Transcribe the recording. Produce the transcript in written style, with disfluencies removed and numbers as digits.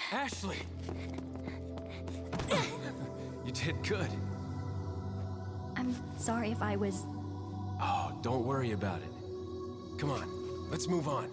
Ashley! You did good. I'm sorry if I was... Oh, don't worry about it. Come on, let's move on.